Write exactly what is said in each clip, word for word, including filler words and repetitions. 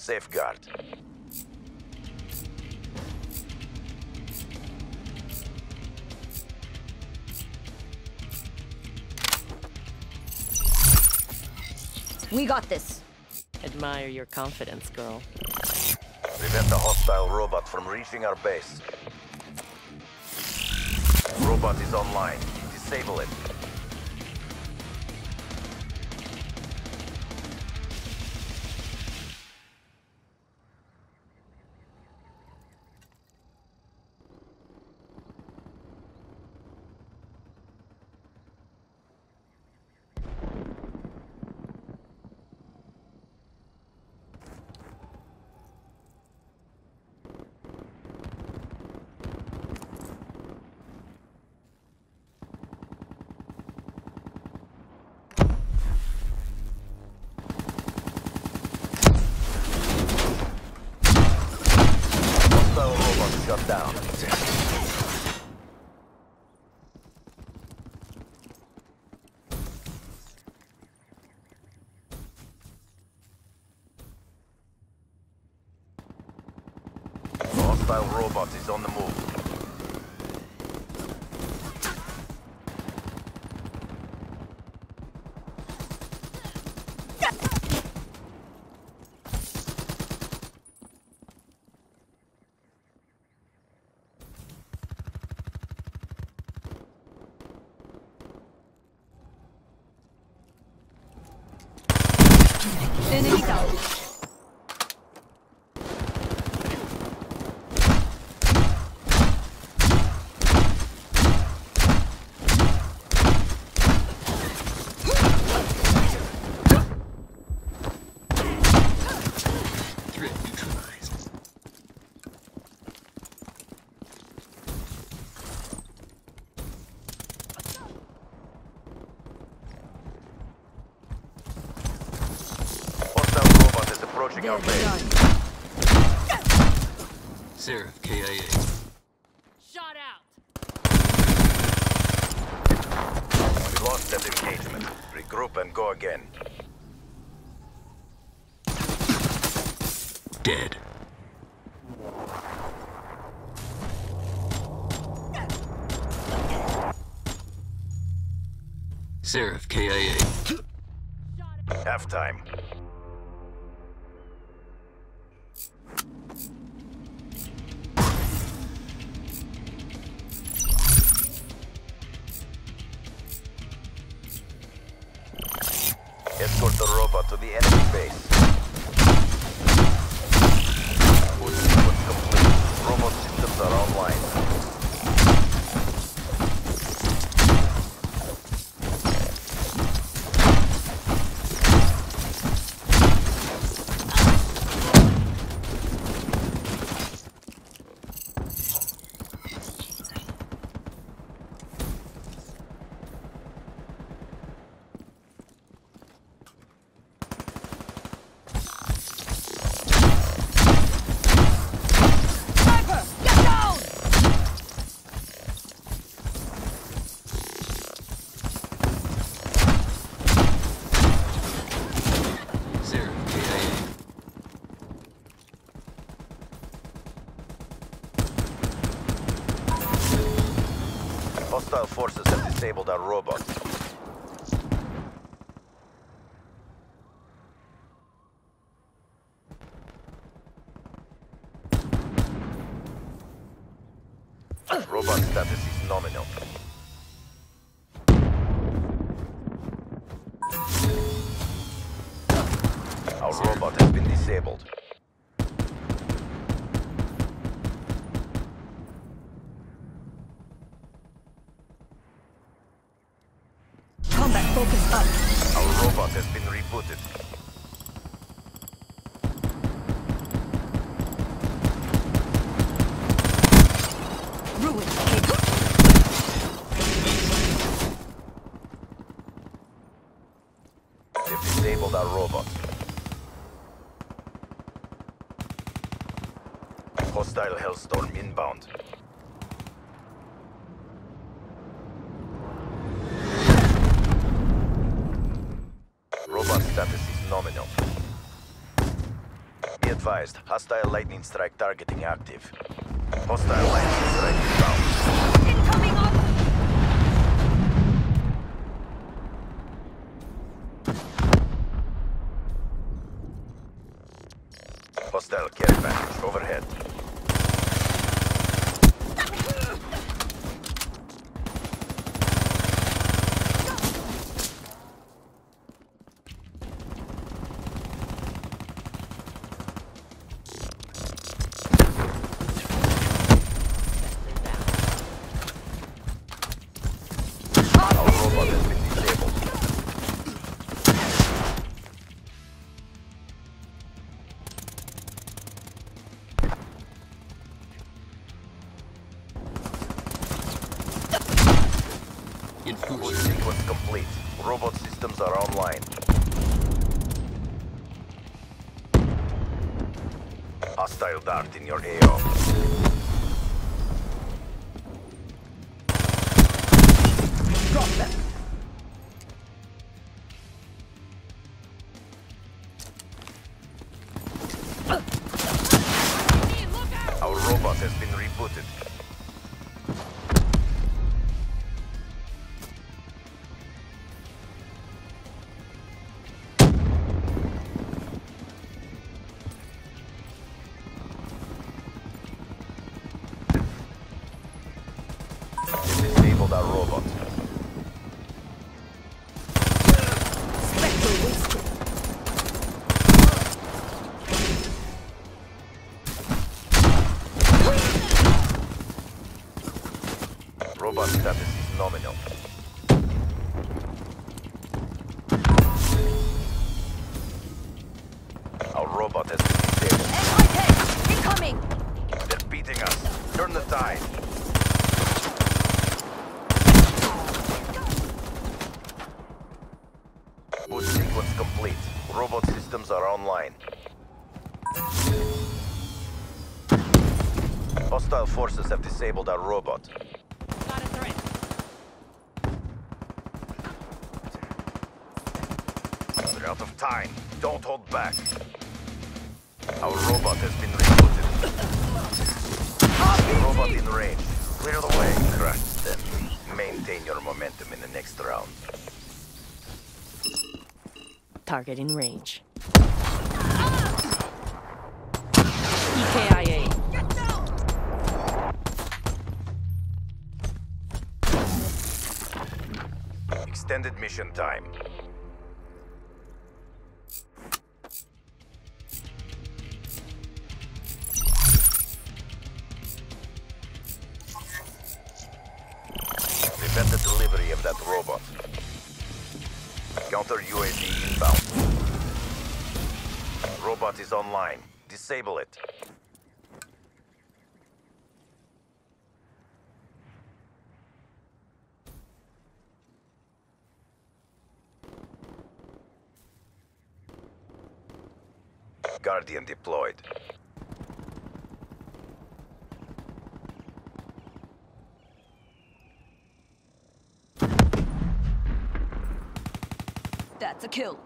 safeguard. We got this. Admire your confidence, girl. Prevent the hostile robot from reaching our base. Robot is online. Disable it. Shut down. The hostile robot is on the move. Enemy down. Threat neutralized. Approaching our base. Seraph K I A. Shot out. We lost that engagement. Regroup and go again. Dead. Seraph K I A. Halftime. Escort the robot to the enemy base. Food sequence complete. Robot systems are online. Hostile forces have disabled our robot. Robot status is nominal. Our robot has been disabled. Combat focus up. Our robot has been rebooted. Ruined. They've disabled our robot. Hostile Hellstorm inbound. Robot status is nominal. Be advised. advised, hostile lightning strike targeting active. Hostile lightning strike inbound. Incoming up! Hostile care package overhead. Our robot has been disabled. Full Enforcer. sequence complete. Robot systems are online. Hostile dart in your A O. Drop them! Our robot has been rebooted. Disabled our robot. Spectre wasted. Robot status is nominal. Our robot has been disabled. S I K! Incoming! They're beating us. Turn the tide. Boot sequence complete. Robot systems are online. Hostile forces have disabled our robot. Got a threat. We're out of time. Don't hold back. Our robot has been rebooted. Robot in range. Clear the way. Crush them. Maintain your momentum in the next round. Target in range. E K I A. Extended mission time. Prevent the delivery of that robot. Counter U A V inbound. Robot is online. Disable it. Guardian deployed. That's a kill.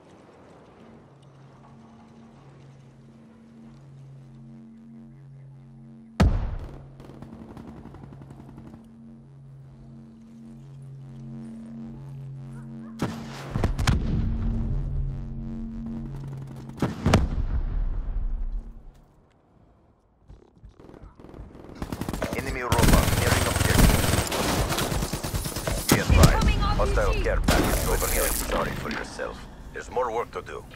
Enemy robot nearing objective. Be advised. Hostile care package over here. Sorry for yourself. There's more work to do.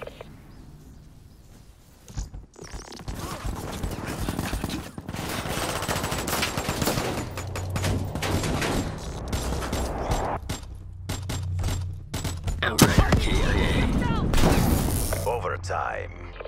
Outrider K I A. Overtime.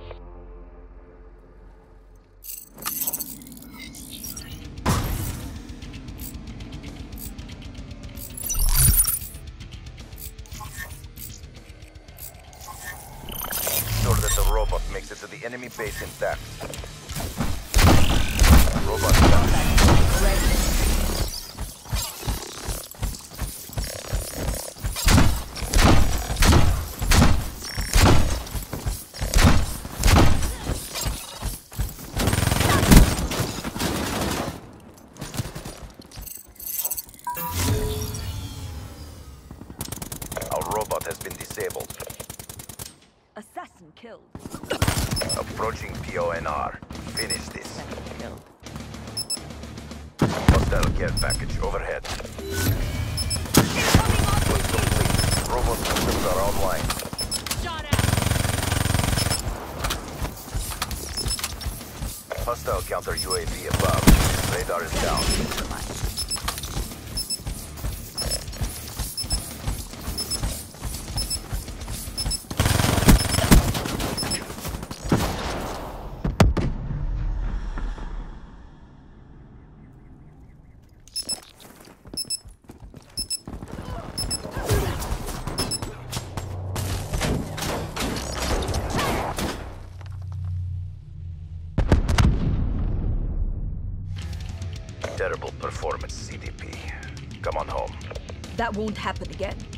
Ensure that the robot makes it to the enemy base intact. Robot down. Ready. Approaching P O N R. Finish this. Kill. Hostile care package overhead. Robot systems are online. Shot out. Hostile counter U A V above. Radar is down. Terrible performance, C D P. Come on home. That won't happen again.